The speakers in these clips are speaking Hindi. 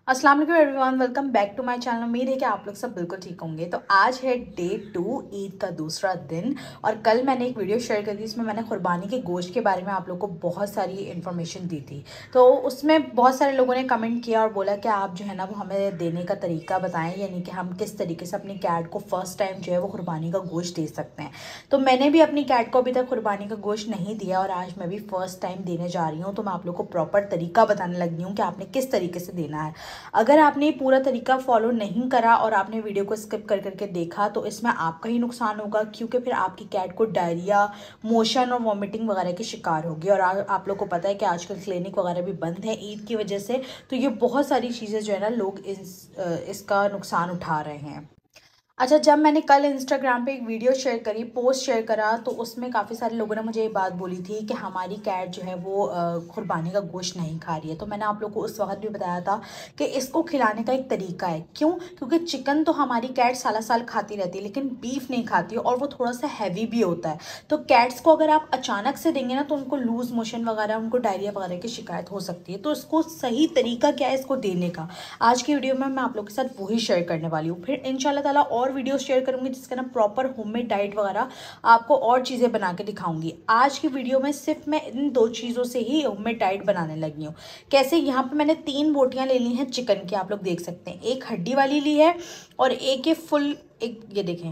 अस्सलाम वालेकुम everyone, welcome back to my channel. उम्मीद है कि आप लोग सब बिल्कुल ठीक होंगे। तो आज है डे 2, ईद का दूसरा दिन। और कल मैंने एक वीडियो शेयर कर दी, इसमें मैंने कुर्बानी के गोश्त के बारे में आप लोग को बहुत सारी इन्फॉर्मेशन दी थी। तो उसमें बहुत सारे लोगों ने कमेंट किया और बोला कि आप जो है ना वो हमें देने का तरीका बताएं, यानी कि हम किस तरीके से अपनी कैट को फ़र्स्ट टाइम जो है वो कुर्बानी का गोश्त दे सकते हैं। तो मैंने भी अपनी कैट को अभी तक कुर्बानी का गोश्त नहीं दिया और आज मैं भी फ़र्स्ट टाइम देने जा रही हूँ। तो मैं आप लोग को प्रॉपर तरीका बताने लगी हूँ कि आपने किस तरीके से देना है। अगर आपने पूरा तरीका फॉलो नहीं करा और आपने वीडियो को स्किप कर करके देखा तो इसमें आपका ही नुकसान होगा, क्योंकि फिर आपकी कैट को डायरिया, मोशन और वॉमिटिंग वगैरह की शिकार होगी। और आप लोग को पता है कि आजकल क्लिनिक वगैरह भी बंद है ईद की वजह से। तो ये बहुत सारी चीज़ें जो है ना लोग इसका नुकसान उठा रहे हैं। अच्छा, जब मैंने कल इंस्टाग्राम पे एक वीडियो शेयर करी, पोस्ट शेयर करा, तो उसमें काफ़ी सारे लोगों ने मुझे ये बात बोली थी कि हमारी कैट जो है वो कुर्बानी का गोश्त नहीं खा रही है। तो मैंने आप लोग को उस वक्त भी बताया था कि इसको खिलाने का एक तरीका है। क्यों? क्योंकि चिकन तो हमारी कैट साला साल खाती रहती है, लेकिन बीफ नहीं खाती और वो थोड़ा सा हैवी भी होता है। तो कैट्स को अगर आप अचानक से देंगे ना तो उनको लूज़ मोशन वगैरह, उनको डायरिया वगैरह की शिकायत हो सकती है। तो इसको सही तरीका क्या है इसको देने का, आज की वीडियो में मैं आप लोग के साथ वही शेयर करने वाली हूँ। फिर इंशाल्लाह ताला और वीडियो शेयर करूंगी जिसका ना प्रॉपर होममेड डाइट वगैरह आपको और चीज़ें बना के दिखाऊंगी। आज की वीडियो में सिर्फ मैं इन 2 चीज़ों से ही होममेड डाइट बनाने लगी हूँ। कैसे? यहाँ पे मैंने 3 बोटियाँ ले ली हैं चिकन की, आप लोग देख सकते हैं। एक हड्डी वाली ली है और एक ये फुल, एक ये देखें,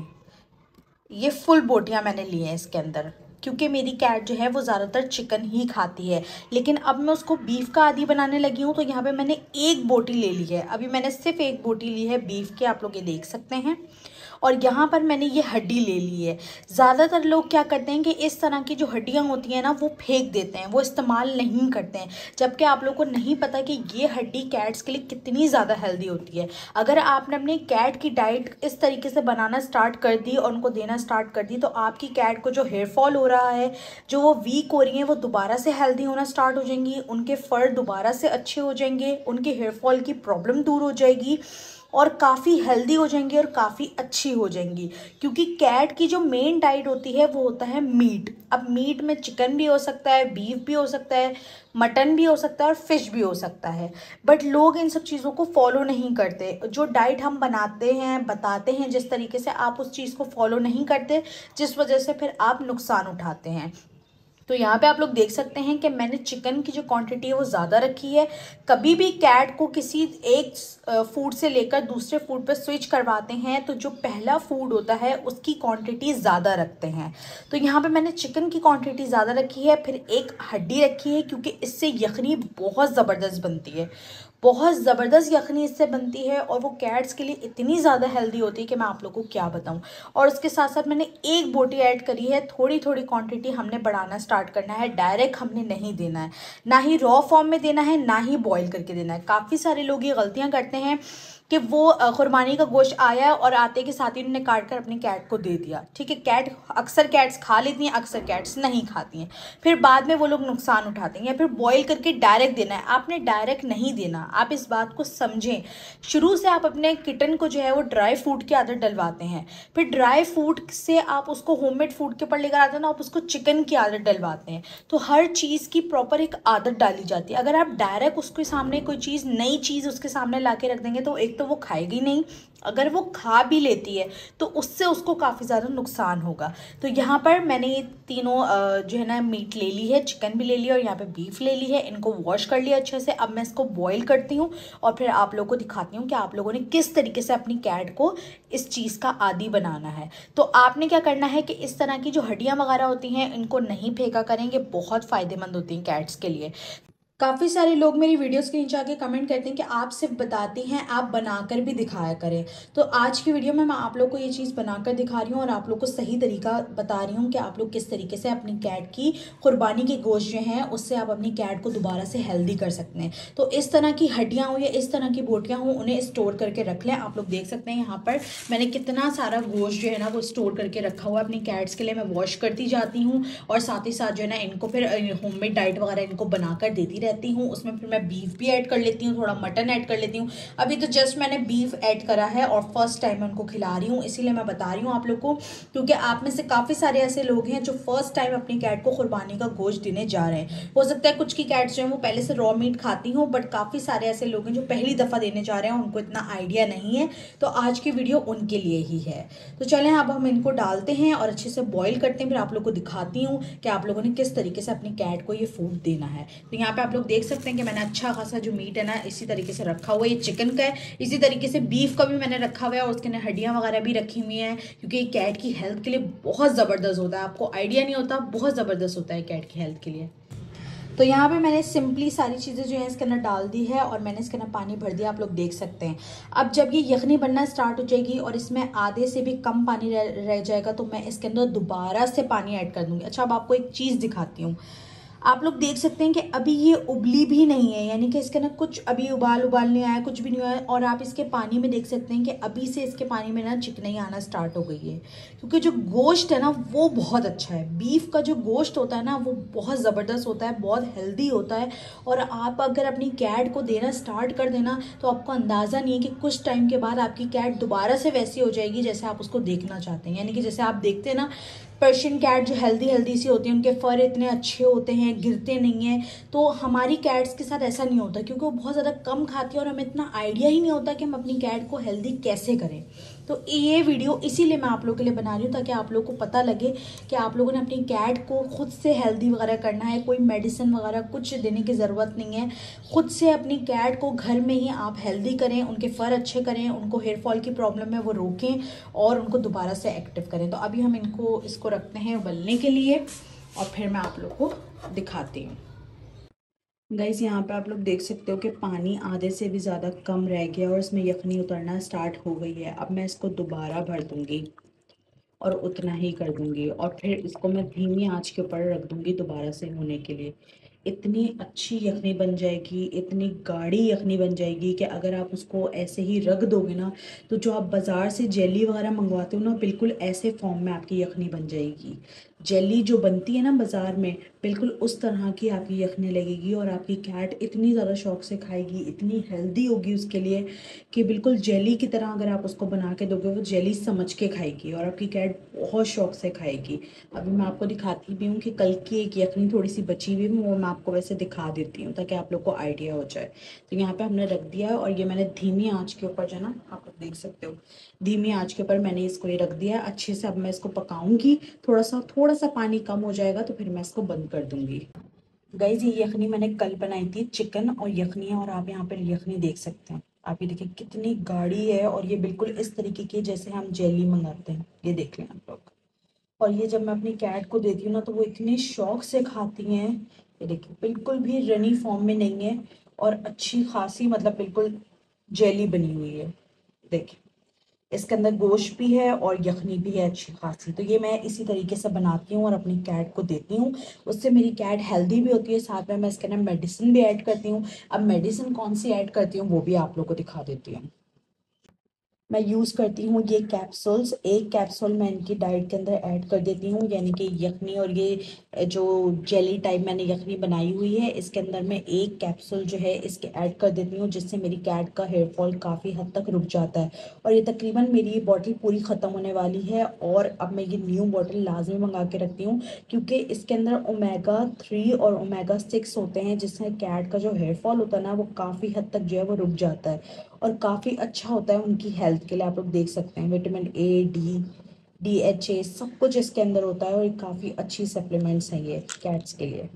ये फुल बोटियाँ मैंने ली हैं इसके अंदर, क्योंकि मेरी कैट जो है वो ज़्यादातर चिकन ही खाती है। लेकिन अब मैं उसको बीफ का आदी बनाने लगी हूँ। तो यहाँ पे मैंने एक बोटी ले ली है, अभी मैंने सिर्फ एक बोटी ली है बीफ की, आप लोग ये देख सकते हैं। और यहाँ पर मैंने ये हड्डी ले ली है। ज़्यादातर लोग क्या करते हैं कि इस तरह की जो हड्डियाँ होती हैं ना वो फेंक देते हैं, वो इस्तेमाल नहीं करते हैं, जबकि आप लोग को नहीं पता कि ये हड्डी कैट्स के लिए कितनी ज़्यादा हेल्दी होती है। अगर आपने अपनी कैट की डाइट इस तरीके से बनाना स्टार्ट कर दी और उनको देना स्टार्ट कर दी तो आपकी कैट को जो हेयर फॉल हो रहा है, जो वो वीक हो रही हैं, वो दोबारा से हेल्दी होना स्टार्ट हो जाएंगी, उनके फर दोबारा से अच्छे हो जाएंगे, उनके हेयर फॉल की प्रॉब्लम दूर हो जाएगी और काफ़ी हेल्दी हो जाएंगी और काफ़ी अच्छी हो जाएंगी। क्योंकि कैट की जो मेन डाइट होती है वो होता है मीट। अब मीट में चिकन भी हो सकता है, बीफ भी हो सकता है, मटन भी हो सकता है और फिश भी हो सकता है। बट लोग इन सब चीज़ों को फॉलो नहीं करते। जो डाइट हम बनाते हैं, बताते हैं जिस तरीके से, आप उस चीज़ को फॉलो नहीं करते, जिस वजह से फिर आप नुकसान उठाते हैं। तो यहाँ पे आप लोग देख सकते हैं कि मैंने चिकन की जो क्वांटिटी है वो ज़्यादा रखी है। कभी भी कैट को किसी एक फूड से लेकर दूसरे फूड पर स्विच करवाते हैं तो जो पहला फूड होता है उसकी क्वांटिटी ज़्यादा रखते हैं। तो यहाँ पे मैंने चिकन की क्वांटिटी ज़्यादा रखी है, फिर एक हड्डी रखी है क्योंकि इससे यखनी बहुत ज़बरदस्त बनती है, बहुत ज़बरदस्त यखनी इससे बनती है और वो कैट्स के लिए इतनी ज़्यादा हेल्दी होती है कि मैं आप लोगों को क्या बताऊं। और उसके साथ साथ मैंने एक बोटी ऐड करी है। थोड़ी थोड़ी क्वांटिटी हमने बढ़ाना स्टार्ट करना है, डायरेक्ट हमने नहीं देना है, ना ही रॉ फॉर्म में देना है, ना ही बॉईल करके देना है। काफ़ी सारे लोग ये गलतियाँ करते हैं कि वो कुर्बानी का गोश्त आया और आते के साथ ही उन्होंने काट कर अपनी कैट को दे दिया। ठीक है, कैट अक्सर कैट्स खा लेती हैं, अक्सर कैट्स नहीं खाती हैं, फिर बाद में वो लोग नुकसान उठाते हैं। या फिर बॉईल करके डायरेक्ट देना है, आपने डायरेक्ट नहीं देना। आप इस बात को समझें। शुरू से आप अपने किटन को जो है वो ड्राई फूड की आदत डलवाते हैं, फिर ड्राई फूड से आप उसको होममेड फूड के ऊपर लेकर आते हैं ना, आप उसको चिकन की आदत डलवाते हैं। तो हर चीज़ की प्रॉपर एक आदत डाली जाती है। अगर आप डायरेक्ट उसके सामने कोई चीज़, नई चीज़ उसके सामने ला के रख देंगे तो एक तो वो खाएगी नहीं, अगर वो खा भी लेती है तो उससे उसको काफ़ी ज़्यादा नुकसान होगा। तो यहाँ पर मैंने ये तीनों जो है ना मीट ले ली है, चिकन भी ले लिया और यहाँ पे बीफ ले ली है। इनको वॉश कर लिया अच्छे से। अब मैं इसको बॉईल करती हूँ और फिर आप लोगों को दिखाती हूँ कि आप लोगों ने किस तरीके से अपनी कैट को इस चीज़ का आदी बनाना है। तो आपने क्या करना है कि इस तरह की जो हड्डियाँ वगैरह होती हैं इनको नहीं फेंका करेंगे, बहुत फ़ायदेमंद होती हैं कैट्स के लिए। काफ़ी सारे लोग मेरी वीडियोस के नीचे आके कमेंट करते हैं कि आप सिर्फ बताती हैं, आप बनाकर भी दिखाया करें। तो आज की वीडियो में मैं आप लोग को ये चीज़ बनाकर दिखा रही हूँ और आप लोग को सही तरीका बता रही हूँ कि आप लोग किस तरीके से अपनी कैट की कुर्बानी के गोश्त जो हैं उससे आप अपनी कैट को दोबारा से हेल्दी कर सकते हैं। तो इस तरह की हड्डियाँ हो या इस तरह की बोटियाँ हों, उन्हें स्टोर करके रख लें। आप लोग देख सकते हैं यहाँ पर मैंने कितना सारा गोश्त जो है ना वो स्टोर करके रखा हुआ है अपनी कैट्स के लिए। मैं वॉश करती जाती हूँ और साथ ही साथ जो है ना इनको फिर होममेड डाइट वगैरह इनको बनाकर देती रहती हूँ उसमें फिर मैं बीफ भी ऐड कर लेती हूँ, थोड़ा मटन ऐड कर लेती हूँ। अभी तो जस्ट मैंने बीफ ऐड करा है और फर्स्ट टाइम मैं उनको खिला रही हूँ, इसीलिए मैं बता रही हूँ आप लोग को, क्योंकि आप में से काफ़ी सारे ऐसे लोग हैं जो फर्स्ट टाइम अपनी कैट को कुर्बानी का गोश्त देने जा रहे हैं। हो सकता है कुछ की कैट्स जो है वो पहले से रॉ मीट खाती हूँ, बट काफ़ी सारे ऐसे लोग हैं जो पहली दफ़ा देने जा रहे हैं, उनको इतना आइडिया नहीं है। तो आज की वीडियो उनके लिए ही है। तो चलें अब हम इनको डालते हैं और अच्छे से बॉईल करते हैं, फिर आप लोग को दिखाती हूँ कि आप लोगों ने किस तरीके से अपनी कैट को ये फूड देना है। तो यहाँ पे आप लोग देख सकते हैं कि मैंने अच्छा खासा जो मीट है ना इसी तरीके से रखा हुआ है। ये चिकन का है, इसी तरीके से बीफ का भी मैंने रखा हुआ है और उसके अंदर हड्डियाँ वगैरह भी रखी हुई हैं, क्योंकि कैट की हेल्थ के लिए बहुत ज़बरदस्त होता है। आपको आइडिया नहीं होता, बहुत ज़बरदस्त होता है कैट की हेल्थ के लिए। तो यहाँ पे मैंने सिंपली सारी चीज़ें जो है इसके अंदर डाल दी है और मैंने इसके अंदर पानी भर दिया, आप लोग देख सकते हैं। अब जब ये यखनी बनना स्टार्ट हो जाएगी और इसमें आधे से भी कम पानी रह जाएगा तो मैं इसके अंदर दोबारा से पानी ऐड कर दूँगी। अच्छा, अब आपको एक चीज़ दिखाती हूँ। आप लोग देख सकते हैं कि अभी ये उबली भी नहीं है, यानी कि इसके ना कुछ अभी उबाल नहीं आया, कुछ भी नहीं आया। और आप इसके पानी में देख सकते हैं कि अभी से इसके पानी में ना चिकनाई आना स्टार्ट हो गई है, क्योंकि जो गोश्त है ना वो बहुत अच्छा है। बीफ का जो गोश्त होता है ना वो बहुत ज़बरदस्त होता है, बहुत हेल्दी होता है। और आप अगर अपनी कैट को देना स्टार्ट कर देना तो आपको अंदाज़ा नहीं है कि कुछ टाइम के बाद आपकी कैट दोबारा से वैसी हो जाएगी जैसे आप उसको देखना चाहते हैं। यानी कि जैसे आप देखते हैं ना पर्शियन कैट जो हेल्दी सी होती है, उनके फर इतने अच्छे होते हैं, गिरते नहीं हैं। तो हमारी कैट्स के साथ ऐसा नहीं होता, क्योंकि वो बहुत ज़्यादा कम खाती है और हमें इतना आइडिया ही नहीं होता कि हम अपनी कैट को हेल्दी कैसे करें। तो ये वीडियो इसीलिए मैं आप लोगों के लिए बना रही हूँ, ताकि आप लोगों को पता लगे कि आप लोगों ने अपनी कैट को खुद से हेल्दी वगैरह करना है। कोई मेडिसिन वगैरह कुछ देने की ज़रूरत नहीं है। खुद से अपनी कैट को घर में ही आप हेल्दी करें, उनके फर अच्छे करें, उनको हेयर फॉल की प्रॉब्लम है वो रोकें और उनको दोबारा से एक्टिव करें। तो अभी हम इसको रखते हैं उबलने के लिए और फिर मैं आप लोग को दिखाती हूँ। गाइस, यहाँ पे आप लोग देख सकते हो कि पानी आधे से भी ज़्यादा कम रह गया और इसमें यखनी उतरना स्टार्ट हो गई है। अब मैं इसको दोबारा भर दूंगी और उतना ही कर दूंगी और फिर इसको मैं धीमी आंच के ऊपर रख दूंगी दोबारा से होने के लिए। इतनी अच्छी यखनी बन जाएगी, इतनी गाढ़ी यखनी बन जाएगी कि अगर आप उसको ऐसे ही रख दोगे ना तो जो आप बाज़ार से जेली वगैरह मंगवाते हो ना, बिल्कुल ऐसे फॉर्म में आपकी यखनी बन जाएगी। जेली जो बनती है ना बाज़ार में, बिल्कुल उस तरह की आपकी यखनी लगेगी और आपकी कैट इतनी ज़्यादा शौक से खाएगी, इतनी हेल्दी होगी उसके लिए कि बिल्कुल जेली की तरह अगर आप उसको बना के दोगे वो जेली समझ के खाएगी और आपकी कैट बहुत शौक से खाएगी। अभी मैं आपको दिखाती भी हूँ कि कल की एक यखनी थोड़ी सी बची हुई है, वो मैं आपको वैसे दिखा देती हूँ ताकि आप लोग को आइडिया हो जाए। तो यहाँ पे हमने रख दिया है और ये मैंने धीमी आंच के ऊपर जो है ना, आप लोग देख सकते हो, धीमी आंच के ऊपर मैंने इसको ये रख दिया है अच्छे से। अब मैं इसको पकाऊंगी, थोड़ा सा पानी कम हो जाएगा तो फिर मैं इसको बंद कर दूंगी। गाइस, ये यखनी मैंने कल बनाई थी, चिकन और यखनी है और आप यहाँ पर यखनी देख सकते हैं। आप ये देखिए कितनी गाढ़ी है और ये बिल्कुल इस तरीके की जैसे हम जेली मंगाते हैं, ये देख लें आप लोग। और ये जब मैं अपनी कैट को देती हूँ ना तो वो इतने शौक से खाती हैं। ये देखिए बिल्कुल भी रनी फॉर्म में नहीं है और अच्छी खासी मतलब बिल्कुल जेली बनी हुई है। देखिए इसके अंदर गोश्त भी है और यखनी भी है अच्छी खासी। तो ये मैं इसी तरीके से बनाती हूँ और अपनी कैट को देती हूँ, उससे मेरी कैट हेल्दी भी होती है। साथ में मैं इसके अंदर मेडिसिन भी ऐड करती हूँ। अब मेडिसिन कौन सी ऐड करती हूँ वो भी आप लोग को दिखा देती हूँ। मैं यूज़ करती हूँ ये कैप्सूल्स, एक कैप्सूल मैं इनकी डाइट के अंदर ऐड कर देती हूँ, यानी कि यखनी और ये जो जेली टाइप मैंने यखनी बनाई हुई है इसके अंदर मैं एक कैप्सूल जो है इसके ऐड कर देती हूँ, जिससे मेरी कैट का हेयर फॉल काफ़ी हद तक रुक जाता है। और ये तकरीबन मेरी ये बॉटल पूरी ख़त्म होने वाली है और अब मैं ये न्यू बॉटल लाजमी मंगा के रखती हूँ, क्योंकि इसके अंदर ओमेगा 3 और ओमेगा 6 होते हैं, जिससे कैट का जो हेयर फॉल होता है ना वो काफ़ी हद तक जो है वो रुक जाता है और काफ़ी अच्छा होता है उनकी हेल्थ के लिए। आप लोग देख सकते हैं विटामिन A, D, DHA सब कुछ इसके अंदर होता है और ये काफ़ी अच्छी सप्लीमेंट्स हैं ये कैट्स के लिए।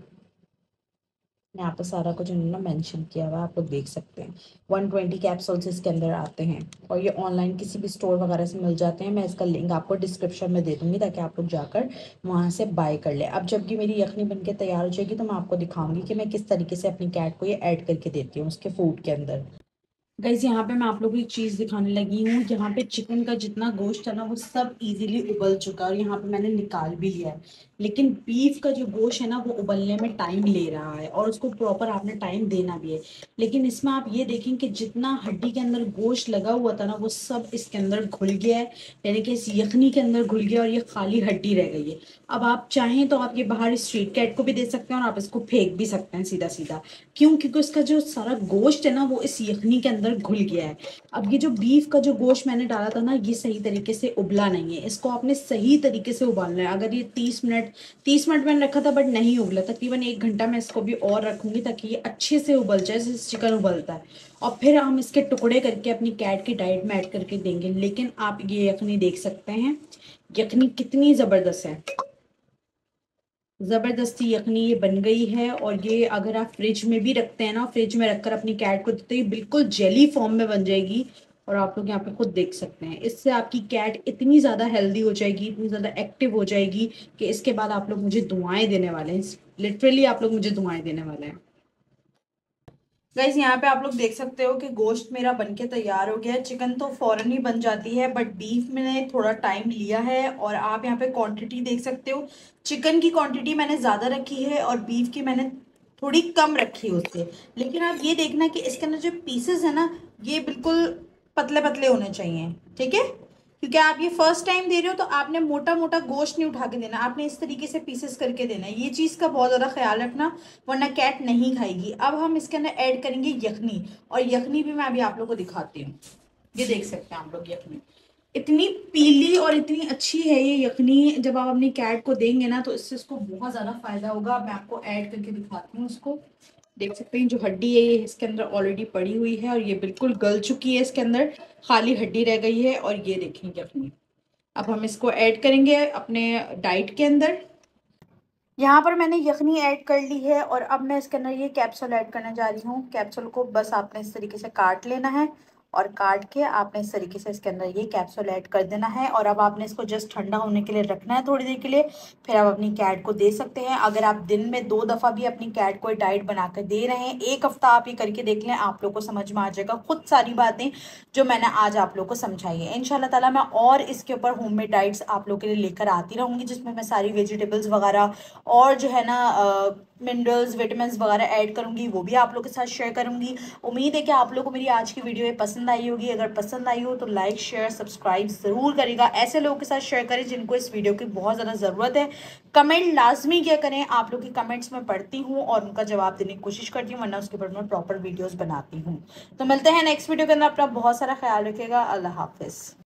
यहाँ पे सारा कुछ इन्होंने मेंशन किया हुआ है, आप लोग देख सकते हैं। 120 कैप्सूल्स इसके अंदर आते हैं और ये ऑनलाइन किसी भी स्टोर वगैरह से मिल जाते हैं। मैं इसका लिंक आपको डिस्क्रिप्शन में दे दूँगी ताकि आप लोग जाकर वहाँ से बाय कर ले। अब जबकि मेरी यखनी बन के तैयार हो जाएगी तो मैं आपको दिखाऊँगी कि मैं किस तरीके से अपनी कैट को ये ऐड करके देती हूँ उसके फूड के अंदर। गाइस यहाँ पे मैं आप लोगों को एक चीज़ दिखाने लगी हूँ। यहाँ पे चिकन का जितना गोश्त है ना वो सब इजीली उबल चुका है और यहाँ पे मैंने निकाल भी लिया है। लेकिन बीफ का जो गोश्त है ना वो उबलने में टाइम ले रहा है और उसको प्रॉपर आपने टाइम देना भी है। लेकिन इसमें आप ये देखें कि जितना हड्डी के अंदर गोश्त लगा हुआ था ना वो सब इसके अंदर घुल गया है, यानी कि इस यखनी के अंदर घुल गया और ये खाली हड्डी रह गई है। अब आप चाहें तो आप ये बाहर स्ट्रीट कैट को भी दे सकते हैं और आप इसको फेंक भी सकते हैं सीधा सीधा। क्यों? क्योंकि उसका जो सारा गोश्त है ना वो इस यखनी के अंदर घुल गया है। अब ये जो बीफ का जो गोश्त मैंने डाला था ना ये सही तरीके से उबला नहीं है, इसको आपने सही तरीके से उबालना है। अगर ये 30 मिनट मैंने रखा था बट नहीं उबला, तकरीबन 1 घंटा मैं इसको भी और रखूंगी ताकि ये अच्छे से उबल जाए जैसे चिकन उबलता है। और फिर हम इसके टुकड़े करके अपनी कैट की डाइट में ऐड करके देंगे। लेकिन आप ये यखनी देख सकते हैं, यखनी कितनी ज़बरदस्त है। ज़बरदस्ती यखनी ये बन गई है और ये अगर आप फ्रिज में भी रखते हैं ना, फ्रिज में रखकर अपनी कैट को देते, ये बिल्कुल जेली फॉर्म में बन जाएगी। और आप लोग यहाँ पे खुद देख सकते हैं, इससे आपकी कैट इतनी ज़्यादा हेल्दी हो जाएगी, इतनी ज़्यादा एक्टिव हो जाएगी कि इसके बाद आप लोग मुझे दुआएं देने वाले हैं। लिटरली आप लोग मुझे दुआएं देने वाले हैं। गाइज यहाँ पे आप लोग देख सकते हो कि गोश्त मेरा बनके तैयार हो गया है। चिकन तो फौरन ही बन जाती है बट बीफ मैंने थोड़ा टाइम लिया है। और आप यहाँ पे क्वांटिटी देख सकते हो, चिकन की क्वांटिटी मैंने ज़्यादा रखी है और बीफ की मैंने थोड़ी कम रखी है उससे। लेकिन आप ये देखना कि इसके अंदर जो पीसेस है ना ये बिल्कुल पतले पतले होने चाहिए, ठीक है? क्योंकि आप ये फर्स्ट टाइम दे रहे हो तो आपने मोटा मोटा गोश्त नहीं उठा के देना, आपने इस तरीके से पीसेस करके देना है। ये चीज़ का बहुत ज़्यादा ख्याल रखना वरना कैट नहीं खाएगी। अब हम इसके अंदर ऐड करेंगे यखनी, और यखनी भी मैं अभी आप लोग को दिखाती हूँ। ये देख सकते हैं आप लोग, यखनी इतनी पीली और इतनी अच्छी है ये यखनी। जब आप अपनी कैट को देंगे ना तो इससे इसको बहुत ज़्यादा फायदा होगा। मैं आपको ऐड करके दिखाती हूँ उसको। देख सकते हैं जो हड्डी है ये इसके अंदर ऑलरेडी पड़ी हुई है और ये बिल्कुल गल चुकी है, इसके अंदर खाली हड्डी रह गई है। और ये देखेंगे यखनी, अब हम इसको ऐड करेंगे अपने डाइट के अंदर। यहाँ पर मैंने यखनी ऐड कर ली है और अब मैं इसके अंदर ये कैप्सूल ऐड करने जा रही हूँ। कैप्सूल को बस आपने इस तरीके से काट लेना है और काट के आपने इस तरीके से इसके अंदर ये कैप्सूल ऐड कर देना है। और अब आपने इसको जस्ट ठंडा होने के लिए रखना है थोड़ी देर के लिए, फिर आप अपनी कैट को दे सकते हैं। अगर आप दिन में 2 दफ़ा भी अपनी कैट को डाइट बनाकर दे रहे हैं, 1 हफ्ता आप ये करके देख लें, आप लोग को समझ में आ जाएगा खुद सारी बातें जो मैंने आज आप लोग को समझाई है। इंशाल्लाह ताला मैं और इसके ऊपर होममेड डाइट्स आप लोग के लिए लेकर आती रहूँगी जिसमें मैं सारी वेजिटेबल्स वगैरह और जो है ना मिनरल्स विटामिन्स वगैरह ऐड करूँगी, वो भी आप लोग के साथ शेयर करूँगी। उम्मीद है कि आप लोग को मेरी आज की वीडियो ये पसंद आई होगी। अगर पसंद आई हो तो लाइक शेयर सब्सक्राइब ज़रूर करेगा। ऐसे लोगों के साथ शेयर करें जिनको इस वीडियो की बहुत ज़्यादा ज़रूरत है। कमेंट लाजमी क्या करें, आप लोग की कमेंट्स में पढ़ती हूँ और उनका जवाब देने की कोशिश करती हूँ, वरना उसके ऊपर मैं प्रॉपर वीडियोज़ बनाती हूँ। तो मिलते हैं नेक्स्ट वीडियो के अंदर। अपना बहुत सारा ख्याल रखिएगा। अल्लाह हाफिज़।